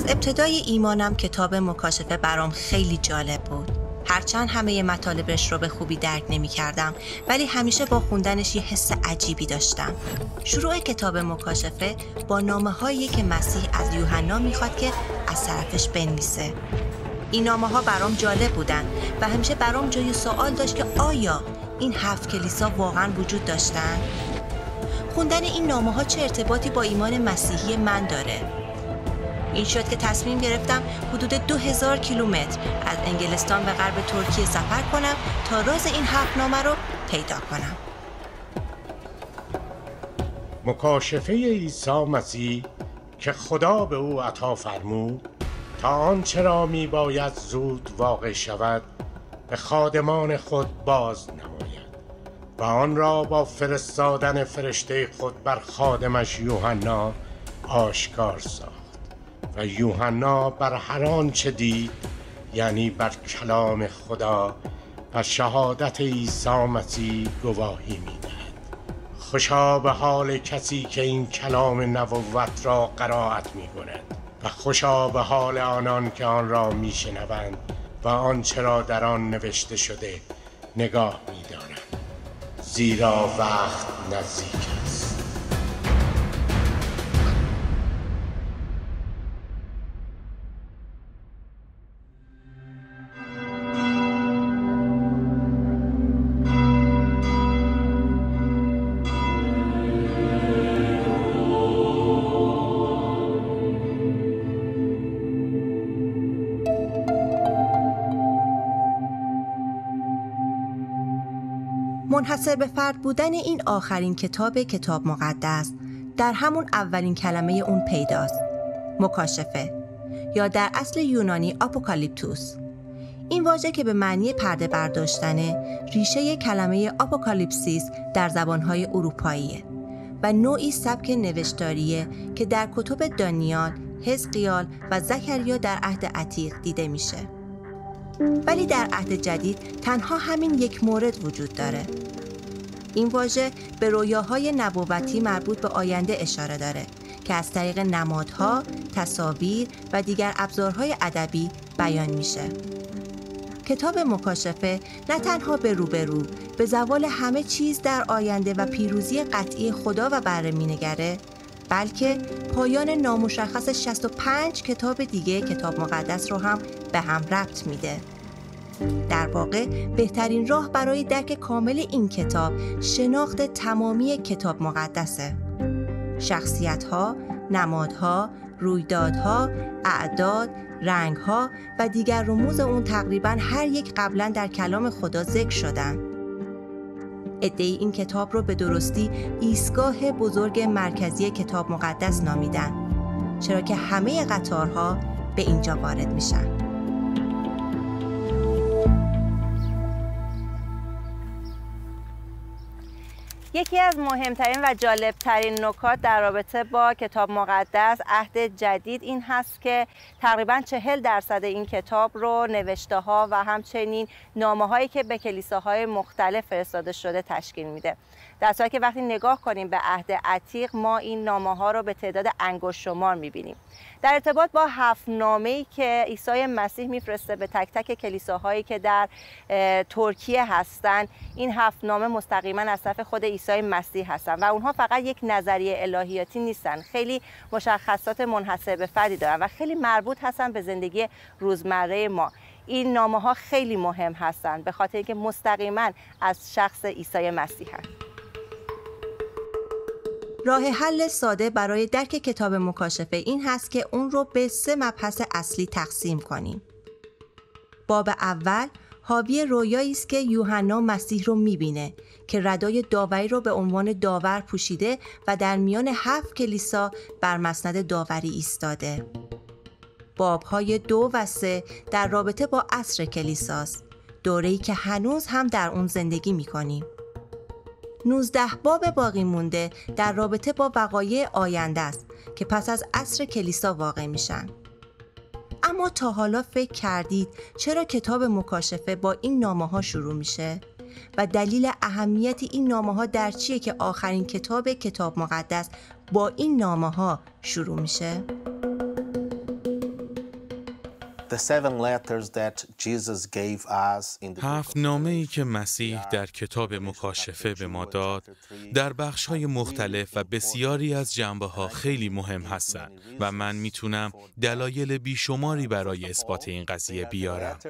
ابتدای ایمانم کتاب مکاشفه برام خیلی جالب بود. هرچند همه مطالبش رو به خوبی درک نمی کردم، ولی همیشه با خوندنش یه حس عجیبی داشتم. شروع کتاب مکاشفه با نامه هایی که مسیح از یوحنا میخواد که از طرفش بنویسه. این نامه ها برام جالب بودن و همیشه برام جای سوال داشت که آیا این 7 کلیسا واقعا وجود داشتن؟ خوندن این نامه ها چه ارتباطی با ایمان مسیحی من داره؟ این شد که تصمیم گرفتم حدود 2000 کیلومتر از انگلستان به غرب ترکیه سفر کنم تا راز این 7 نامه رو پیدا کنم. مکاشفه عیسی مسیح که خدا به او عطا فرمود تا آنچه را می باید زود واقع شود به خادمان خود باز نماید و آن را با فرستادن فرشته خود بر خادمش یوحنا آشکار ساخت و یوحنا بر هر آنچه دید، یعنی بر کلام خدا و شهادت عیسی مسیح گواهی می‌دهد. خوشا به حال کسی که این کلام نبوت را قرائت می‌کند و خوشا به حال آنان که آن را می‌شنوند و آنچه را در آن نوشته شده نگاه می‌دارند، زیرا وقت نزدیک است. منحصر به فرد بودن این آخرین کتاب مقدس در همون اولین کلمه اون پیداست. مکاشفه، یا در اصل یونانی آپوکالیپتوس. این واژه که به معنی پرده برداشتنه، ریشه کلمه آپوکالیپسیس در زبانهای اروپاییه و نوعی سبک نوشتاریه که در کتب دانیال، حزقیال و زکریا در عهد عتیق دیده میشه. ولی در عهد جدید تنها همین یک مورد وجود داره. این واژه به رویاهای نبوتی مربوط به آینده اشاره داره که از طریق نمادها، تصاویر و دیگر ابزارهای ادبی بیان میشه. کتاب مکاشفه نه تنها به روبرو به زوال همه چیز در آینده و پیروزی قطعی خدا و بره مینگره، بلکه پایان نامشخص 65 کتاب دیگه کتاب مقدس رو هم به هم ربط میده. در واقع بهترین راه برای درک کامل این کتاب شناخت تمامی کتاب مقدسه. شخصیت‌ها، نمادها، رویدادها، اعداد، رنگ‌ها و دیگر رموز اون تقریباً هر یک قبلاً در کلام خدا ذکر شدن. عده‌ای این کتاب رو به درستی ایستگاه بزرگ مرکزی کتاب مقدس نامیدن، چرا که همه قطارها به اینجا وارد میشن. یکی از مهمترین و جالبترین نکات در رابطه با کتاب مقدس عهد جدید این هست که تقریباً 40% این کتاب رو نوشته ها و همچنین نامه هایی که به کلیساهای مختلف فرستاده شده تشکیل میده. در صورتی که وقتی نگاه کنیم به عهد عتیق ما این نامه ها رو به تعداد انگشت شمار میبینیم. در ارتباط با 7 نامه‌ای که عیسی مسیح میفرسته به تک تک کلیساهایی که در ترکیه هستن، این 7 نامه مستقیما از طرف خود عیسی مسیح هستن و اونها فقط یک نظریه الهیاتی نیستن، خیلی مشخصات منحصر به فردی دارن و خیلی مربوط هستن به زندگی روزمره ما. این نامه ها خیلی مهم هستن به خاطر اینکه مستقیما از شخص عیسی مسیح هستن. راه حل ساده برای درک کتاب مکاشفه این هست که اون رو به 3 مبحث اصلی تقسیم کنیم. باب اول حاوی رویایی است که یوحنا مسیح رو می‌بینه که ردای داوری رو به عنوان داور پوشیده و در میان 7 کلیسا بر مسند داوری ایستاده. باب‌های 2 و 3 در رابطه با عصر کلیساست، دوره‌ای که هنوز هم در اون زندگی می‌کنیم. 19 باب باقی مونده در رابطه با وقایع آینده است که پس از عصر کلیسا واقع میشن. اما تا حالا فکر کردید چرا کتاب مکاشفه با این نامه‌ها شروع میشه؟ و دلیل اهمیت این نامه‌ها در چیه که آخرین کتاب مقدس با این نامه‌ها شروع میشه؟ 7 نامه‌ای که مسیح در کتاب مکاشفه به ما داد، در بخش‌های مختلف و بسیاری از جنبه‌ها خیلی مهم هستند و من میتونم دلایل بیشماری برای اثبات این قضیه بیارم.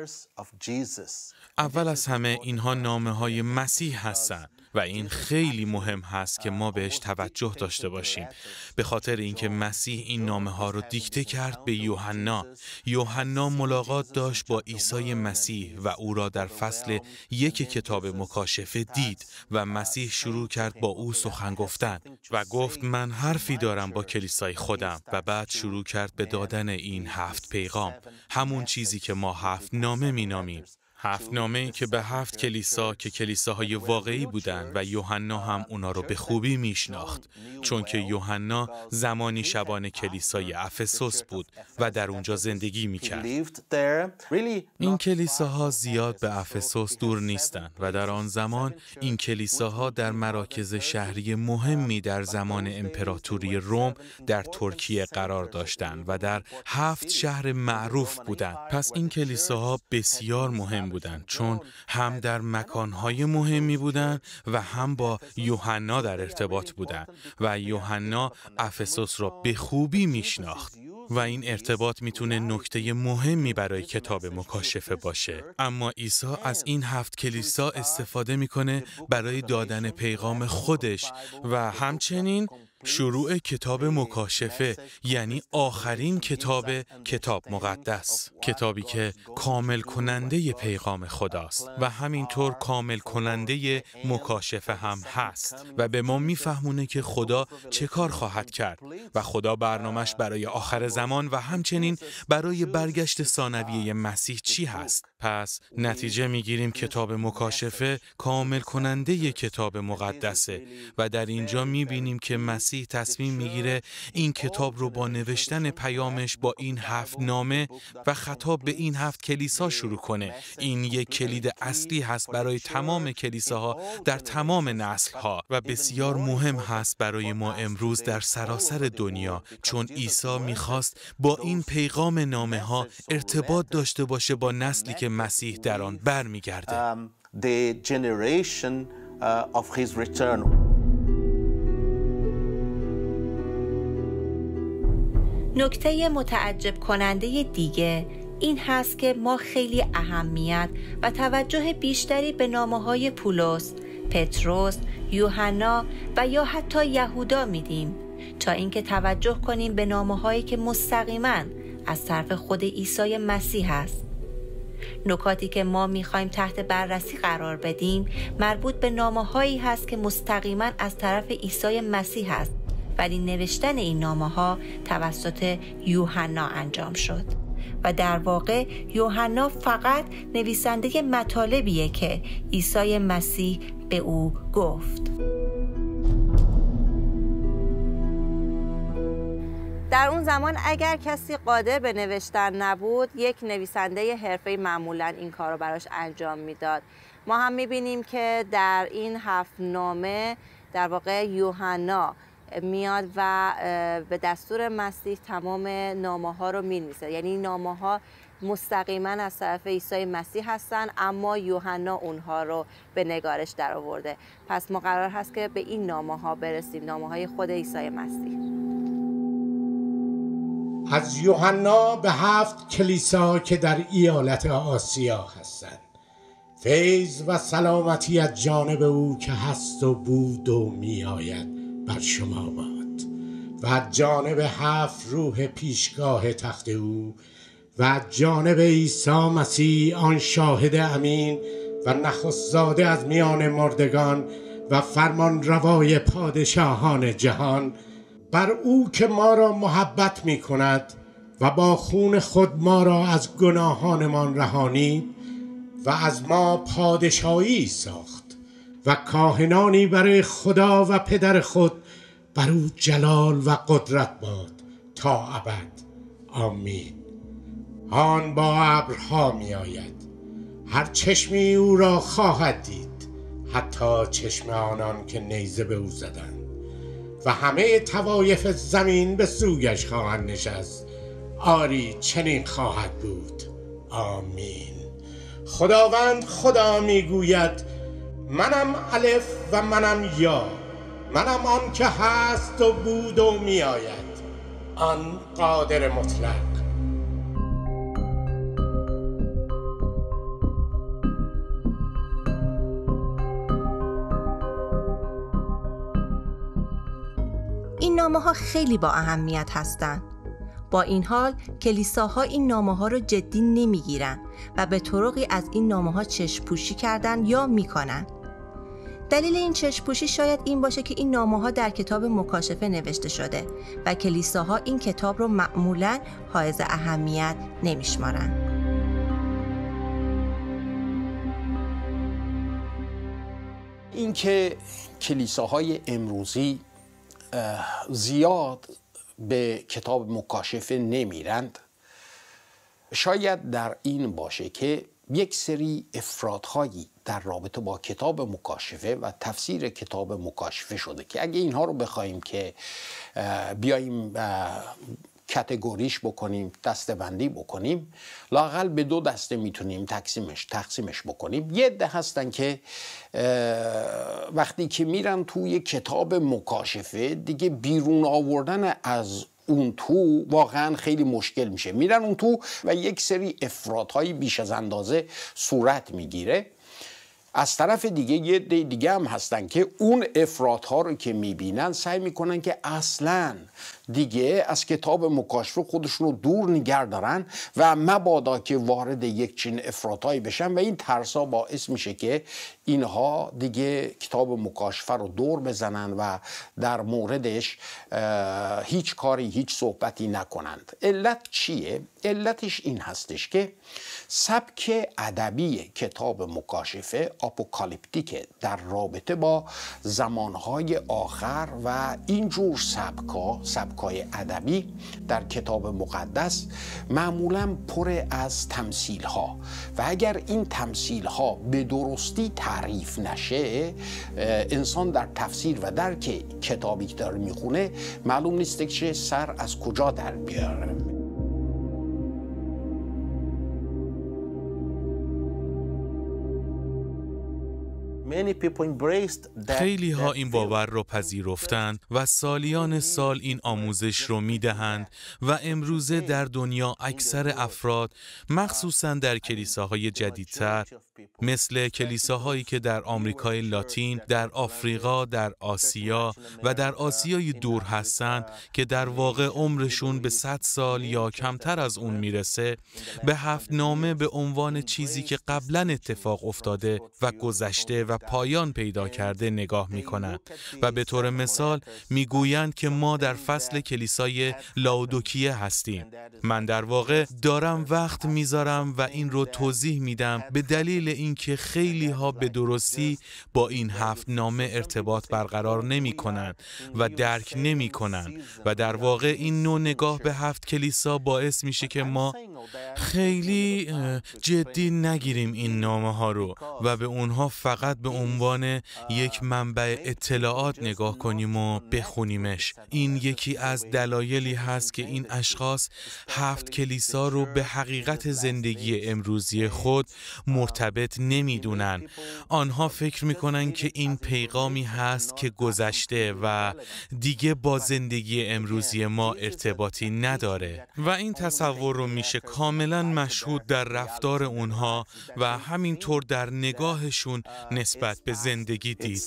اول از همه اینها نامه‌های مسیح هستند و این خیلی مهم هست که ما بهش توجه داشته باشیم، به خاطر اینکه مسیح این نامه‌ها رو دیکته کرد به یوحنا. یوحنا ملاقات داشت با عیسی مسیح و او را در فصل 1 کتاب مکاشفه دید و مسیح شروع کرد با او سخن گفتن و گفت من حرفی دارم با کلیسای خودم و بعد شروع کرد به دادن این 7 پیغام، همون چیزی که ما 7 نامه مینامیم. 7 نامه‌ای که به 7 کلیسا که کلیساهای واقعی بودند و یوحنا هم اونا رو به خوبی میشناخت، چون که یوحنا زمانی شبان کلیسای افسوس بود و در اونجا زندگی میکرد. این کلیساها زیاد به افسوس دور نیستند و در آن زمان این کلیساها در مراکز شهری مهمی در زمان امپراتوری روم در ترکیه قرار داشتند و در 7 شهر معروف بودند. پس این کلیساها بسیار مهم بودند، چون هم در مکانهای مهمی بودند و هم با یوحنا در ارتباط بودند و یوحنا افسوس را به خوبی میشناخت و این ارتباط میتونه نکته مهمی برای کتاب مکاشفه باشه. اما عیسی از این 7 کلیسا استفاده میکنه برای دادن پیغام خودش و همچنین شروع کتاب مکاشفه، یعنی آخرین کتاب مقدس، کتابی که کامل کننده پیغام خداست و همینطور کامل کننده مکاشفه هم هست و به ما میفهمونه که خدا چه کار خواهد کرد و خدا برنامه‌اش برای آخر زمان و همچنین برای برگشت ثانویه مسیح چی هست. پس نتیجه میگیریم کتاب مکاشفه کامل کننده کتاب مقدسه و در اینجا میبینیم که مسیح تصمیم میگیره این کتاب رو با نوشتن پیامش با این 7 نامه و خطاب به این 7 کلیسا شروع کنه. این یک کلید اصلی هست برای تمام کلیساها در تمام نسل‌ها و بسیار مهم هست برای ما امروز در سراسر دنیا، چون عیسی میخواست با این پیغام نامه ها ارتباط داشته باشه با نسلی که مسیح در آن برمیگرده. نکته متعجب کننده دیگه این هست که ما خیلی اهمیت و توجه بیشتری به نامه‌های پولس، پتروس، یوحنا و یا حتی یهودا میدیم تا اینکه توجه کنیم به نامه‌هایی که مستقیما از طرف خود عیسی مسیح است. نکاتی که ما میخوایم تحت بررسی قرار بدیم مربوط به نامه‌هایی هست که مستقیما از طرف عیسی مسیح است، ولی نوشتن این نامه‌ها توسط یوحنا انجام شد و در واقع یوحنا فقط نویسنده مطالبیه که عیسی مسیح به او گفت. در اون زمان اگر کسی قادر به نوشتن نبود، یک نویسنده حرفه‌ای معمولاً این کار رو براش انجام میداد. ما هم میبینیم که در این 7 نامه در واقع یوحنا میاد و به دستور مسیح تمام نامه ها رو می‌نویسه، یعنی نامه ها مستقیما از طرف عیسی مسیح هستن، اما یوحنا اونها رو به نگارش در آورده. پس ما قرار هست که به این نامه ها برسیم، نامه های خود عیسی مسیح. از یوحنا به 7 کلیسا که در ایالت آسیا هستند، فیض و سلامتی از جانب او که هست و بود و می آید بر شما باد و از جانب 7 روح پیشگاه تخت او و از جانب عیسی مسیح آن شاهد امین و نخست زاده از میان مردگان و فرمان روای پادشاهان جهان، بر او که ما را محبت می کند و با خون خود ما را از گناهانمان رهانید و از ما پادشاهی ساخت و کاهنانی برای خدا و پدر خود، بر او جلال و قدرت باد تا ابد. آمین. آن با ابرها می آید، هر چشمی او را خواهد دید، حتی چشم آنان که نیزه به او زدند، و همه طوایف زمین به سویش خواهند نشست. آری چنین خواهد بود. آمین. خداوند خدا میگوید منم الف و منم یا، منم آن که هست و بود و میآید، آن قادر مطلق. این نامه‌ها خیلی با اهمیت هستند. با این حال کلیساها این نامه‌ها رو جدی نمیگیرن و به طرقی از این نامه‌ها چشم‌پوشی کردن یا میکنن. دلیل این چشم‌پوشی شاید این باشه که این نامه‌ها در کتاب مکاشفه نوشته شده و کلیساها این کتاب رو معمولاً حائز اهمیت نمیشمارن. اینکه کلیساهای امروزی زیاد به کتاب مکاشفه نمیرند شاید در این باشه که یک سری افرادهایی در رابطه با کتاب مکاشفه و تفسیر کتاب مکاشفه شده که اگه اینها رو بخوایم که بیاییم کاتگوریش بکنیم، دسته‌بندی بکنیم، لااقل به دو دسته میتونیم تقسیمش بکنیم. یه عده هستن که وقتی که میرن توی کتاب مکاشفه دیگه بیرون آوردن از اون تو واقعا خیلی مشکل میشه. میرن اون تو و یک سری افراط‌های بیش از اندازه صورت میگیره. از طرف دیگه یه عده دیگه هم هستن که اون افراط‌ها رو که میبینن سعی میکنن که اصلاً دیگه از کتاب مکاشفه خودشون رو دور نگه دارن و مبادا که وارد یک چنین افراط‌هایی بشن و این ترسا باعث میشه که اینها دیگه کتاب مکاشفه رو دور بزنن و در موردش هیچ کاری، هیچ صحبتی نکنند. علت چیه؟ علتش این هستش که سبک ادبی کتاب مکاشفه آپوکالیپتیکه در رابطه با زمانهای آخر و اینجور سبکای ادبی در کتاب مقدس معمولا پر از تمثیل ها و اگر این تمثیل ها به درستی تعریف نشه انسان در تفسیر و درک کتابی که داره میخونه معلوم نیست که سر از کجا در بیاره. خیلی ها این باور رو پذیرفتند و سالیان سال این آموزش رو میدهند و امروزه در دنیا اکثر افراد مخصوصاً در کلیساهای جدیدتر مثل کلیساهایی که در آمریکای لاتین، در آفریقا، در آسیا و در آسیای دور هستند که در واقع عمرشون به 100 سال یا کمتر از اون میرسه، به هفت‌نامه به عنوان چیزی که قبلاً اتفاق افتاده و گذشته و پایان پیدا کرده نگاه می‌کنند و به طور مثال میگویند که ما در فصل کلیسای لاودیکیه هستیم. من در واقع دارم وقت میذارم و این رو توضیح میدم به دلیل اینکه خیلی ها به درستی با این هفت‌نامه ارتباط برقرار نمی‌کنند و درک نمی‌کنند و در واقع این نوع نگاه به 7 کلیسا باعث میشه که ما خیلی جدی نگیریم این نامه ها رو و به اونها فقط به عنوان یک منبع اطلاعات نگاه کنیم و بخونیمش. این یکی از دلایلی هست که این اشخاص 7 کلیسا رو به حقیقت زندگی امروزی خود مرتبط نمیدونن. آنها فکر میکنن که این پیغامی هست که گذشته و دیگه با زندگی امروزی ما ارتباطی نداره و این تصور رو میشه کاملا مشهود در رفتار اونها و همینطور در نگاهشون نسبت به زندگی دید.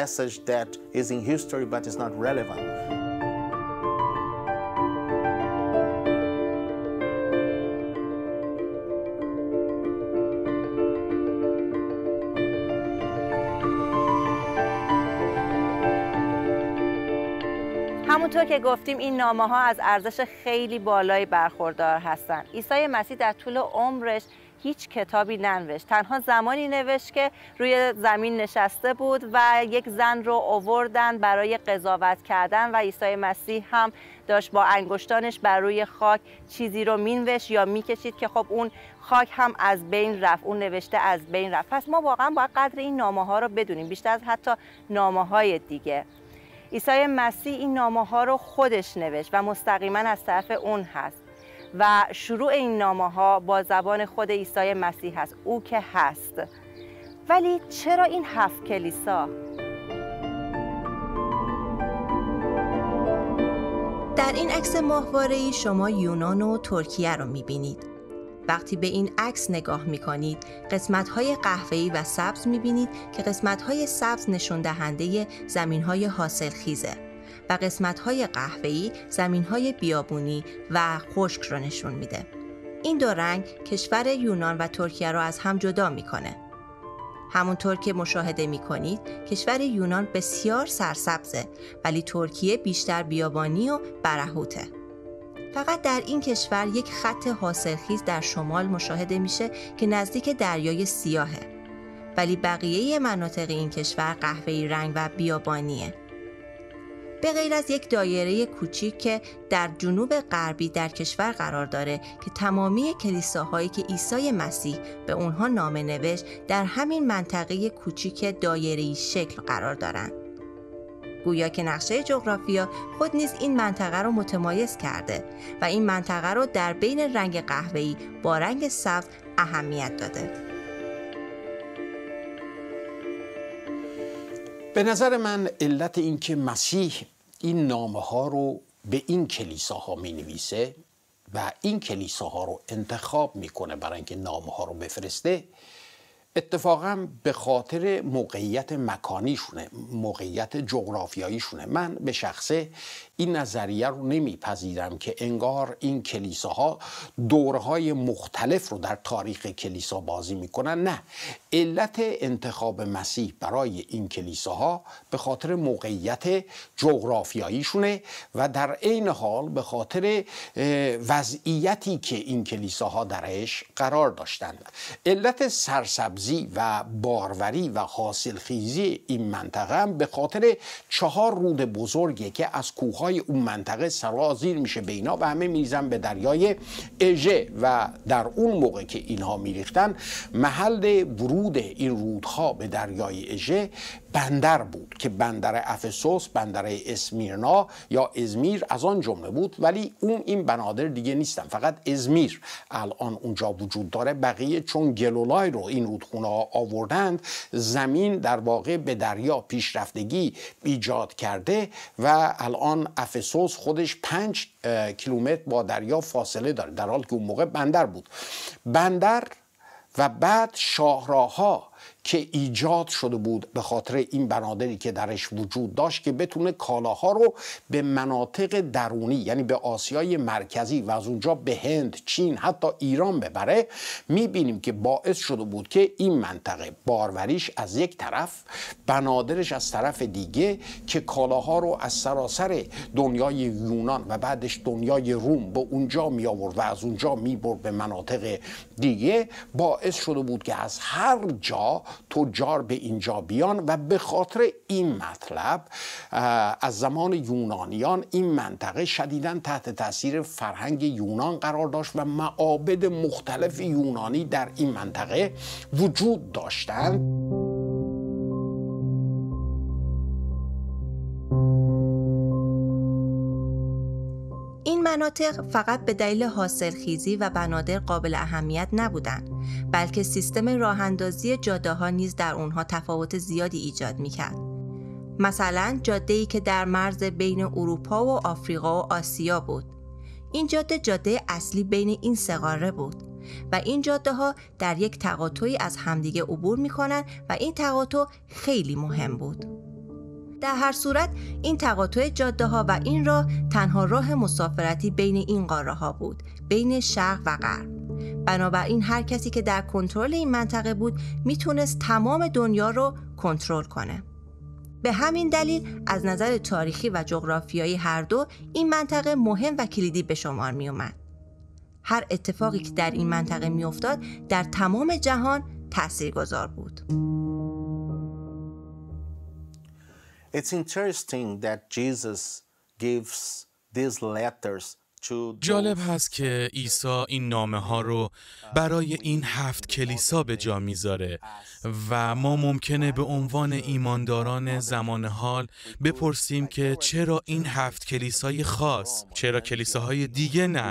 همونطور که گفتیم این نامه ها از ارزش خیلی بالایی برخوردار هستند. عیسی مسیح در طول عمرش هیچ کتابی ننوشت. تنها زمانی نوشت که روی زمین نشسته بود و یک زن رو آوردن برای قضاوت کردن و عیسی مسیح هم داشت با انگشتانش بر روی خاک چیزی رو مینوشت یا میکشید که خب اون خاک هم از بین رفت، اون نوشته از بین رفت. پس ما واقعا باید قدر این نامه ها رو بدونیم، بیشتر از حتی نامه های دیگه. عیسی مسیح این نامه ها رو خودش نوشت و مستقیما از طرف اون هست و شروع این نامه‌ها با زبان خود عیسی مسیح هست، او که هست. ولی چرا این 7 کلیسا؟ در این عکس ماهواره‌ای شما یونان و ترکیه رو می‌بینید. وقتی به این عکس نگاه می‌کنید، قسمت‌های قهوه‌ای و سبز می‌بینید که قسمت‌های سبز نشون دهنده زمین‌های حاصلخیزه و قسمت‌های قهوه‌ای زمین‌های بیابونی و خشک رو نشون میده. این دو رنگ کشور یونان و ترکیه رو از هم جدا می‌کنه. همونطور که مشاهده می‌کنید، کشور یونان بسیار سرسبزه، ولی ترکیه بیشتر بیابانی و برهوته. فقط در این کشور یک خط حاصلخیز در شمال مشاهده میشه که نزدیک دریای سیاهه، ولی بقیه مناطق این کشور قهوه‌ای رنگ و بیابانیه. به غیر از یک دایره کوچیک که در جنوب غربی در کشور قرار داره که تمامی کلیساهایی که عیسی مسیح به اونها نامه نوشت در همین منطقه کوچیک دایره‌ای شکل قرار دارن. گویا که نقشه جغرافیا خود نیز این منطقه رو متمایز کرده و این منطقه رو در بین رنگ قهوه‌ای با رنگ سبز اهمیت داده. به نظر من علت این که مسیح این نامه ها رو به این کلیساها می نویسه و این کلیساها رو انتخاب میکنه برای اینکه نامه ها رو بفرسته، اتفاقا به خاطر موقعیت مکانیشونه، موقعیت جغرافیاییشونه. من به شخصه این نظریه رو نمیپذیرم که انگار این کلیساها دورهای مختلف رو در تاریخ کلیسا بازی میکنن. نه، علت انتخاب مسیح برای این کلیساها به خاطر موقعیت جغرافیاییشونه و در عین حال به خاطر وضعیتی که این کلیساها درش قرار داشتند. علت سرسبزی و باروری و حاصلخیزی این منطقه هم به خاطر 4 رود بزرگی که از کوههای اون منطقه سرازیر میشه به اینا و همه میریزن به دریای اژه و در اون موقع که اینها میریختن محل ورود این رودها به دریای اژه بندر بود که بندر افسوس، بندر اسمیرنا یا ازمیر از آن جمله بود، ولی این بنادر دیگه نیستن، فقط ازمیر الان اونجا وجود داره. بقیه چون گلولای رو این رودخونه ها آوردند، زمین در واقع به دریا پیشرفتگی ایجاد کرده و الان افسوس خودش 5 کیلومتر با دریا فاصله داره، در حالی که اون موقع بندر بود. بندر و بعد شاهراه‌ها که ایجاد شده بود به خاطر این بنادری که درش وجود داشت که بتونه کالاها رو به مناطق درونی یعنی به آسیای مرکزی و از اونجا به هند، چین، حتی ایران ببره، میبینیم که باعث شده بود که این منطقه باروریش از یک طرف، بنادرش از طرف دیگه، که کالاها رو از سراسر دنیای یونان و بعدش دنیای روم به اونجا می آورد و از اونجا می برد به مناطق دیگه، باعث شده بود که از هر جا تجار به اینجا بیان و به خاطر این مطلب از زمان یونانیان این منطقه شدیداً تحت تاثیر فرهنگ یونان قرار داشت و معابد مختلف یونانی در این منطقه وجود داشتند. این مناطق فقط به دلیل حاصلخیزی و بنادر قابل اهمیت نبودند، بلکه سیستم راه‌اندازی جاده‌ها نیز در اونها تفاوت زیادی ایجاد می‌کرد. مثلا جاده‌ای که در مرز بین اروپا و آفریقا و آسیا بود. این جاده اصلی بین این 3 قاره بود و این جاده‌ها در یک تقاطعی از همدیگه عبور می‌کنند و این تقاطع خیلی مهم بود. در هر صورت این تقاطع جاده‌ها و این راه تنها راه مسافرتی بین این قاره‌ها بود، بین شرق و غرب. بنابراین هر کسی که در کنترل این منطقه بود میتونست تمام دنیا رو کنترل کنه. به همین دلیل از نظر تاریخی و جغرافیایی هر دو این منطقه مهم و کلیدی به شمار می اومد. هر اتفاقی که در این منطقه می افتاد در تمام جهان تاثیرگذار بود. It's interesting that Jesus gives these letters جالب هست که عیسی این نامه ها رو برای این 7 کلیسا به جا میذاره و ما ممکنه به عنوان ایمانداران زمان حال بپرسیم که چرا این 7 کلیسای خاص؟ چرا کلیساهای دیگه نه؟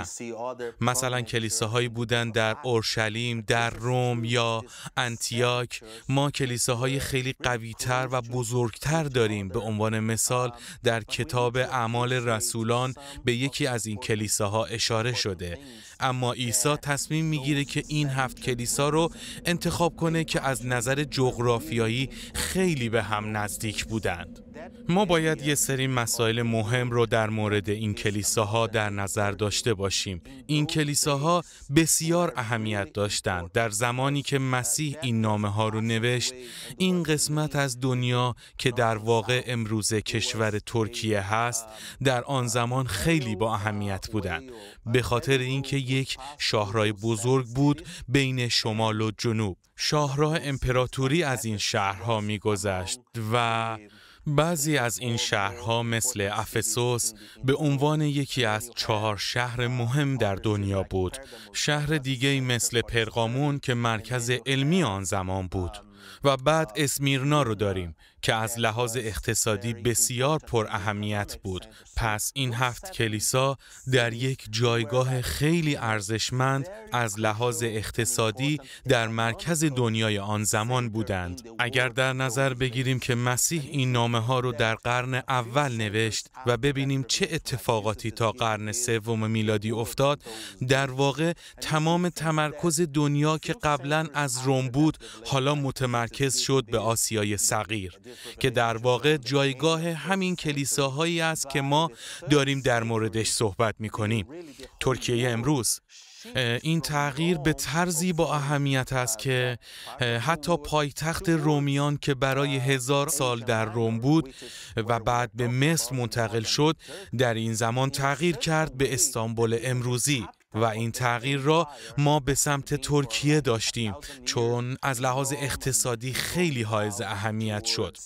مثلا کلیساهایی بودن در اورشلیم، در روم یا انتیاک. ما کلیساهای خیلی قوی‌تر و بزرگتر داریم. به عنوان مثال در کتاب اعمال رسولان به یکی از این کلیساها اشاره شده، اما عیسی تصمیم میگیره که این 7 کلیسا رو انتخاب کنه که از نظر جغرافیایی خیلی به هم نزدیک بودند. ما باید یه سری مسائل مهم رو در مورد این کلیساها در نظر داشته باشیم. این کلیساها بسیار اهمیت داشتند. در زمانی که مسیح این نامه ها رو نوشت، این قسمت از دنیا که در واقع امروزه کشور ترکیه هست، در آن زمان خیلی با اهمیت بودند، به خاطر اینکه یک شاهراه بزرگ بود بین شمال و جنوب. شاهراه امپراتوری از این شهرها می‌گذشت و بعضی از این شهرها مثل افسوس به عنوان یکی از 4 شهر مهم در دنیا بود. شهر دیگه‌ای مثل پرگامون که مرکز علمی آن زمان بود. و بعد اسمیرنا رو داریم که از لحاظ اقتصادی بسیار پر اهمیت بود. پس این 7 کلیسا در یک جایگاه خیلی ارزشمند از لحاظ اقتصادی در مرکز دنیای آن زمان بودند. اگر در نظر بگیریم که مسیح این نامه ها رو در قرن اول نوشت و ببینیم چه اتفاقاتی تا قرن 3 میلادی افتاد، در واقع تمام تمرکز دنیا که قبلا از روم بود حالا متمرکز شد به آسیای صغیر که در واقع جایگاه همین کلیساهایی است که ما داریم در موردش صحبت می‌کنیم. ترکیه امروز. این تغییر به طرزی با اهمیت است که حتی پایتخت رومیان که برای 1000 سال در روم بود و بعد به مصر منتقل شد، در این زمان تغییر کرد به استانبول امروزی. و این تغییر را ما به سمت ترکیه داشتیم چون از لحاظ اقتصادی خیلی حائز اهمیت شد.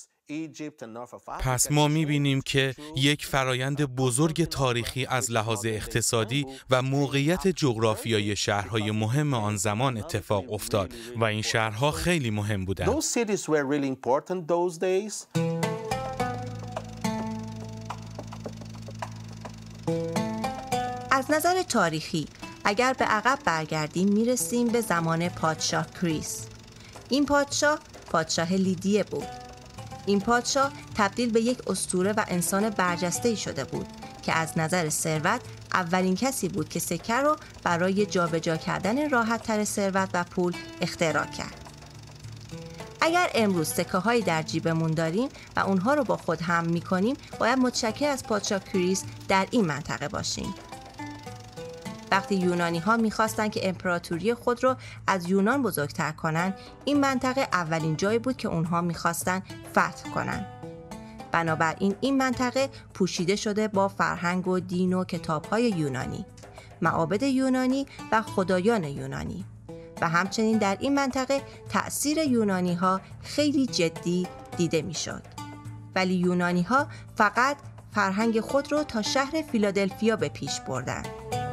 پس ما می‌بینیم که یک فرایند بزرگ تاریخی از لحاظ اقتصادی و موقعیت جغرافیایی شهرهای مهم آن زمان اتفاق افتاد و این شهرها خیلی مهم بودند. از نظر تاریخی اگر به عقب برگردیم میرسیم به زمان پادشاه کریس. این پادشاه لیدیه بود. این پادشاه تبدیل به یک اسطوره و انسان برجسته‌ای شده بود که از نظر ثروت اولین کسی بود که سکه رو برای جابجا کردن راحت‌تر ثروت و پول اختراع کرد. اگر امروز سکه‌هایی در جیبمون داریم و اونها رو با خود هم می‌کنیم، باید متشکر از پادشاه کریس در این منطقه باشیم. وقتی یونانی‌ها می‌خواستن که امپراتوری خود رو از یونان بزرگتر کنن، این منطقه اولین جایی بود که اونها می‌خواستن فتح کنن. بنابراین این منطقه پوشیده شده با فرهنگ و دین و کتاب‌های یونانی، معابد یونانی و خدایان یونانی. و همچنین در این منطقه تأثیر یونانی‌ها خیلی جدی دیده می‌شد. ولی یونانی‌ها فقط فرهنگ خود رو تا شهر فیلادلفیا به پیش بردند.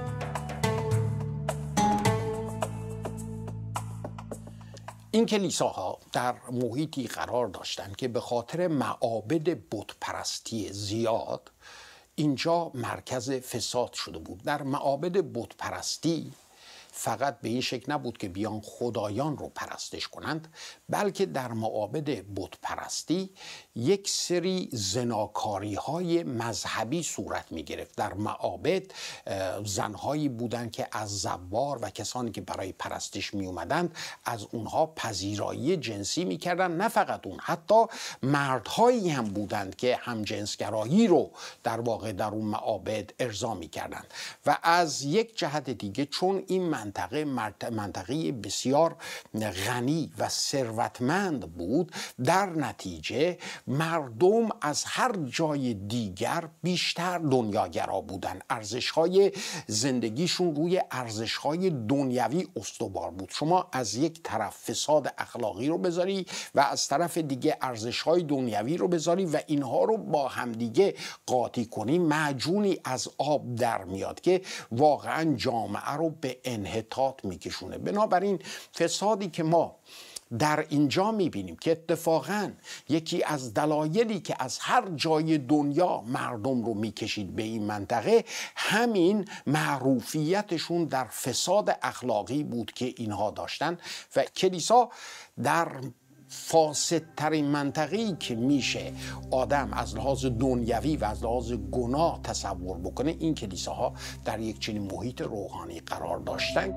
این کلیساها در محیطی قرار داشتند که به خاطر معابد بتپرستی زیاد اینجا مرکز فساد شده بود. در معابد بتپرستی فقط به این شکل نبود که بیان خدایان رو پرستش کنند، بلکه در معابد بتپرستی یک سری زناکاری‌های مذهبی صورت می‌گرفت. در معابد زنهایی بودند که از زوار و کسانی که برای پرستش می اومدند از اونها پذیرایی جنسی می‌کردند. نه فقط اون، حتی مردهایی هم بودند که همجنسگرایی رو در واقع در اون معابد ارضا می‌کردند. و از یک جهت دیگه چون این منطقه بسیار غنی و ثروتمند بود، در نتیجه مردم از هر جای دیگر بیشتر دنیاگرا بودن. ارزش‌های زندگیشون روی ارزش‌های دنیوی استوار بود. شما از یک طرف فساد اخلاقی رو بذاری و از طرف دیگه ارزش‌های دنیوی رو بذاری و اینها رو با همدیگه قاطی کنی، معجونی از آب در میاد که واقعا جامعه رو به انحطاط میکشونه. بنابراین فسادی که ما در اینجا میبینیم که اتفاقاً یکی از دلایلی که از هر جای دنیا مردم رو میکشید به این منطقه، همین معروفیتشون در فساد اخلاقی بود که اینها داشتن. و کلیسا در فاسدترین منطقه‌ای که میشه آدم از لحاظ دنیوی و از لحاظ گناه تصور بکنه، این کلیساها در یک چنین محیط روحانی قرار داشتن.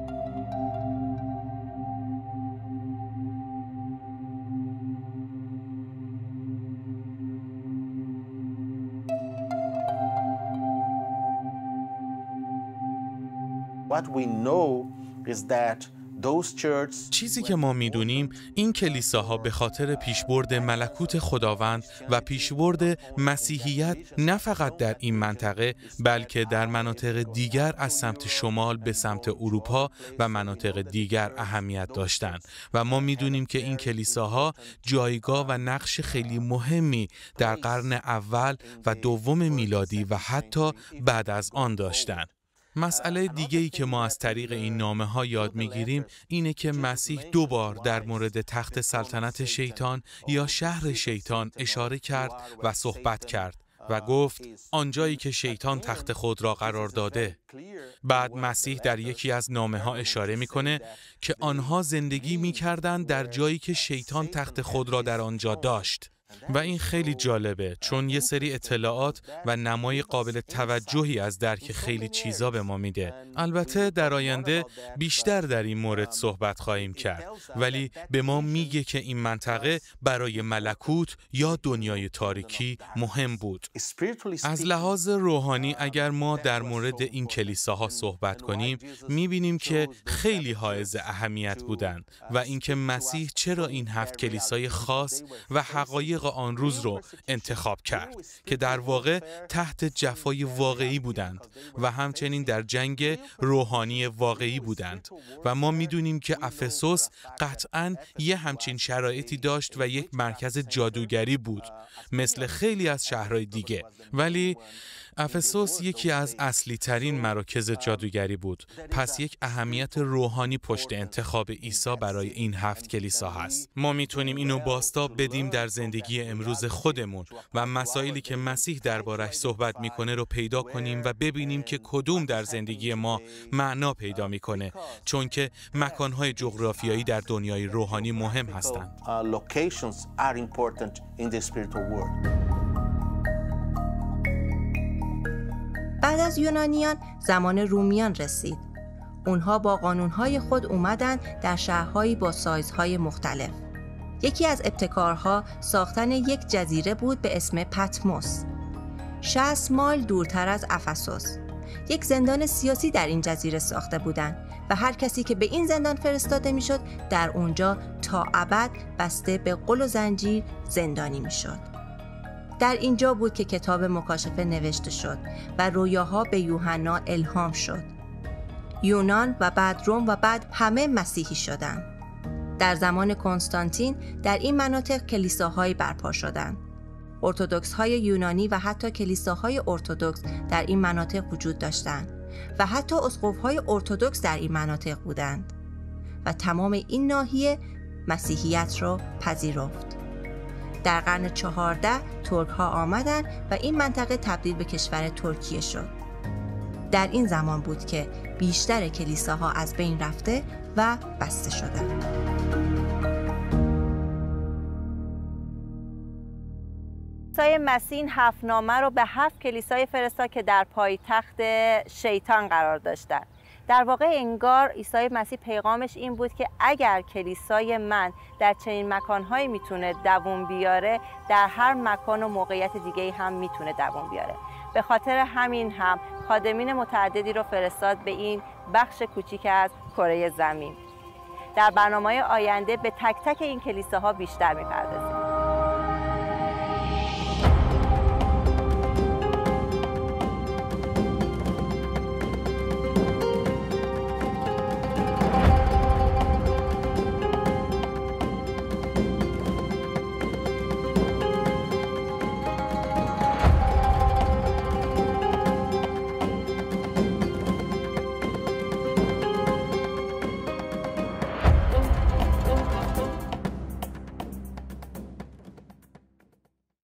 What we know is that چیزی که ما میدونیم این کلیساها به خاطر پیشبرد ملکوت خداوند و پیشبرد مسیحیت نه فقط در این منطقه بلکه در مناطق دیگر از سمت شمال به سمت اروپا و مناطق دیگر اهمیت داشتند و ما میدونیم که این کلیساها جایگاه و نقش خیلی مهمی در قرن اول و دوم میلادی و حتی بعد از آن داشتند. مسئله دیگه‌ای که ما از طریق این نامه‌ها یاد می‌گیریم اینه که مسیح 2 بار در مورد تخت سلطنت شیطان یا شهر شیطان اشاره کرد و صحبت کرد و گفت آنجایی که شیطان تخت خود را قرار داده. بعد مسیح در یکی از نامه‌ها اشاره می‌کنه که آنها زندگی می‌کردند در جایی که شیطان تخت خود را در آنجا داشت. و این خیلی جالبه چون یه سری اطلاعات و نمای قابل توجهی از درک خیلی چیزا به ما میده. البته در آینده بیشتر در این مورد صحبت خواهیم کرد، ولی به ما میگه که این منطقه برای ملکوت یا دنیای تاریکی مهم بود. از لحاظ روحانی اگر ما در مورد این کلیساها صحبت کنیم میبینیم که خیلی حائز اهمیت بودند و اینکه مسیح چرا این 7 کلیسای خاص و حقایق آن روز رو انتخاب کرد که در واقع تحت جفای واقعی بودند و همچنین در جنگ روحانی واقعی بودند و ما میدونیم که افسوس قطعاً یه همچین شرایطی داشت و یک مرکز جادوگری بود مثل خیلی از شهرهای دیگه، ولی افسوس یکی از اصلی ترین مراکز جادوگری بود. پس یک اهمیت روحانی پشت انتخاب عیسی برای این 7 کلیسا هست. ما میتونیم اینو بازتاب بدیم در زندگی امروز خودمون و مسائلی که مسیح دربارش صحبت میکنه رو پیدا کنیم و ببینیم که کدوم در زندگی ما معنا پیدا میکنه، چون که مکانهای جغرافیایی در دنیای روحانی مهم هستند. بعد از یونانیان زمان رومیان رسید. اونها با قانونهای خود اومدن در شهرهایی با سایزهای مختلف. یکی از ابتکارها ساختن یک جزیره بود به اسم پتموس. 60 مایل دورتر از افسوس. یک زندان سیاسی در این جزیره ساخته بودند و هر کسی که به این زندان فرستاده میشد در اونجا تا ابد بسته به غل و زنجیر زندانی میشد. در اینجا بود که کتاب مکاشفه نوشته شد و رویاها به یوحنا الهام شد. یونان و بعد روم و بعد همه مسیحی شدند. در زمان کنستانتین در این مناطق کلیساهایی برپا شدند. ارتدوکس‌های یونانی و حتی کلیساهای ارتدوکس در این مناطق وجود داشتند و حتی اسقف‌های ارتدوکس در این مناطق بودند و تمام این ناحیه مسیحیت را پذیرفت. در قرن 14 ترک ها آمدند و این منطقه تبدیل به کشور ترکیه شد. در این زمان بود که بیشتر کلیساها از بین رفته و بسته شدند. عیسی مسیح این 7 نامه رو به 7 کلیسای فرستاد که در پایتخت شیطان قرار داشتند. در واقع انگار عیسی مسیح پیغامش این بود که اگر کلیسای من در چنین مکانهایی میتونه دوام بیاره، در هر مکان و موقعیت دیگه‌ای هم میتونه دوام بیاره. به خاطر همین هم خادمین متعددی رو فرستاد به این بخش کوچیک از کره زمین. در برنامه‌های آینده به تک تک این کلیساها بیشتر می‌پردازیم.